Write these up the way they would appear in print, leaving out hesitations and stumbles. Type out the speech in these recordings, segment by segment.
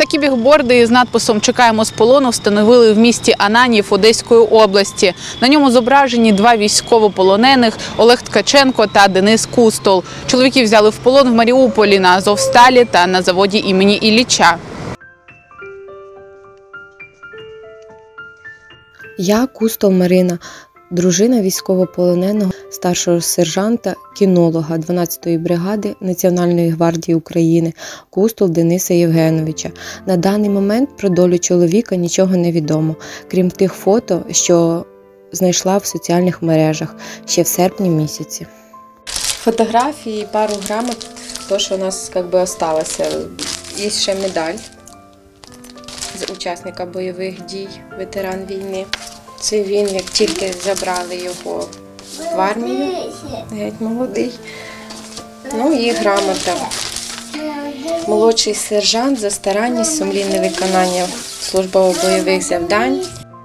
Такі бігборди з надписом «Чекаємо з полону» встановили в місті Ананів Одеської області. На ньому зображені два військовополонених – Олег Ткаченко та Денис Кустол. Чоловіків взяли в полон в Маріуполі на Азовсталі та на заводі імені Ілліча. Я Кустол Марина, дружина військовополоненого старшого сержанта, кінолога 12-ї бригади Національної гвардії України Кустол Дениса Євгеновича. На даний момент про долю чоловіка нічого не відомо, крім тих фото, що знайшла в соціальних мережах ще в серпні місяці. Фотографії, пару грамот, то, що у нас залишилося. Є ще медаль з учасника бойових дій, ветеран війни. Це він, як тільки забрали його в армію, геть молодий. Ну і грамота. Молодший сержант за старанність, сумлінне виконання службово-бойових завдань.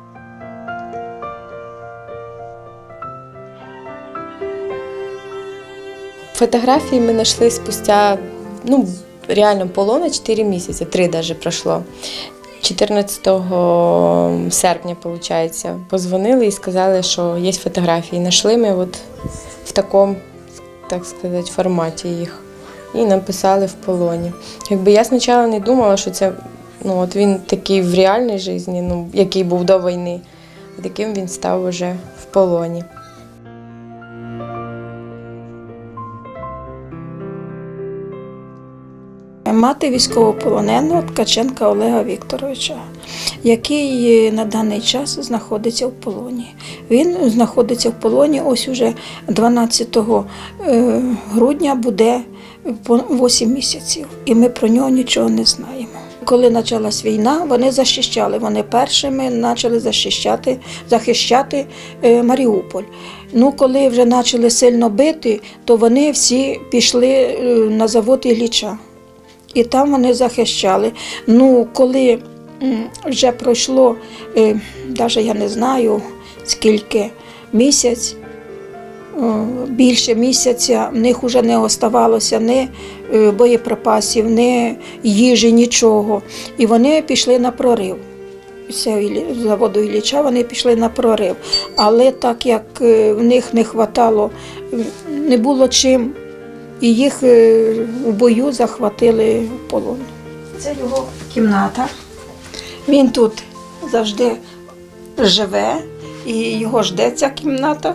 Фотографії ми знайшли спустя, реально полона 4 місяці, 3 навіть пройшло. 14 серпня, виходить, позвонили і сказали, що є фотографії. Знайшли ми в такому, так сказати, форматі їх. І написали в полоні. Я спочатку не думала, що це він такий в реальній житті, який був до війни, а таким він став вже в полоні. Мати військовополоненого Ткаченка Олега Вікторовича, який на даний час знаходиться в полоні. Він знаходиться в полоні ось уже 12 грудня буде 8 місяців, і ми про нього нічого не знаємо. Коли почалась війна, вони захищали, вони першими почали захищати Маріуполь. Коли вже почали сильно бити, то вони всі пішли на завод Ілліча. І там вони захищали. Коли вже пройшло, навіть я не знаю, скільки місяць, більше місяця, в них вже не оставалося ні боєприпасів, ні їжі, нічого. І вони пішли на прорив. З заводу Ілліча вони пішли на прорив. Але так як в них не вистачало, не було чим, і їх у бою захватили в полон. Це його кімната. Він тут завжди живе, і його жде ця кімната.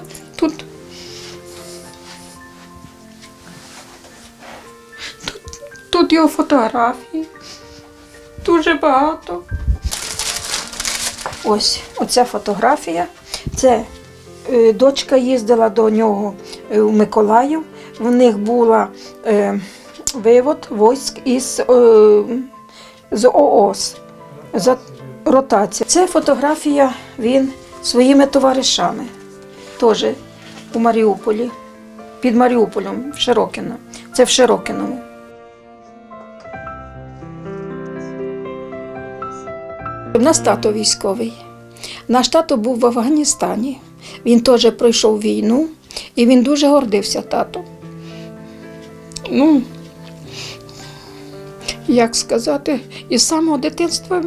Тут його фотографії, дуже багато. Оця фотографія. Це дочка їздила до нього в Миколаїв. В них була вивод військ з ООС, ротація. Це фотографія він своїми товаришами, теж у Маріуполі, під Маріуполем, в Широкино. Це в Широкиному. У нас тато військовий. Наш тато був в Афганістані. Він теж пройшов війну, і він дуже гордився татом. Як сказати, із самого дитинства.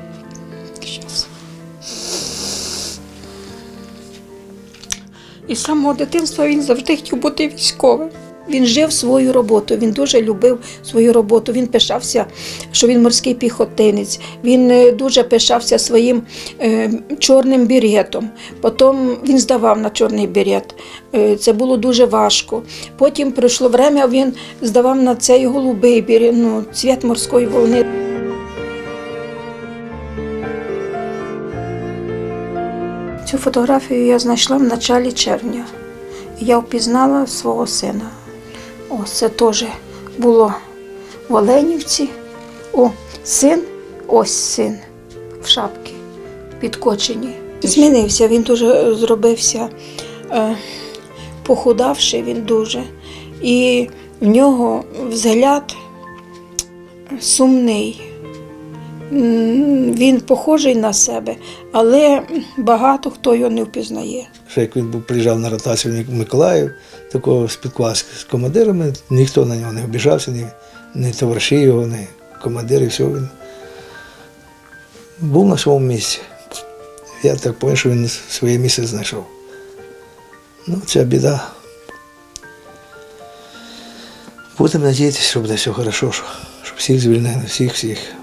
Із самого дитинства він завжди хотів бути військовим. Він жив свою роботу, він дуже любив свою роботу. Він пишався, що він морський піхотинець. Він дуже пишався своїм чорним беретом. Потім він здавав на чорний берет. Це було дуже важко. Потім пройшло час, він здавав на цей голубий берет, цвіт морської волни. Цю фотографію я знайшла в початку червня. Я впізнала свого сина. Це теж було в Оленівці. Син в шапці, підкочені. Змінився, він дуже зробився, похудавший він дуже. І в нього взгляд сумний. Він похожий на себе, але багато хто його не впізнає. Як він приїжджав на ротацію в Миколаїв, такого спілкувався з командирами, ніхто на нього не обіжався, ні товариші його, ні командири, все. Він був на своєму місці. Я так розумію, що він своє місце знайшов. Ну, ця біда. Будемо сподіватися, що буде все добре, щоб всіх звільнили, всіх.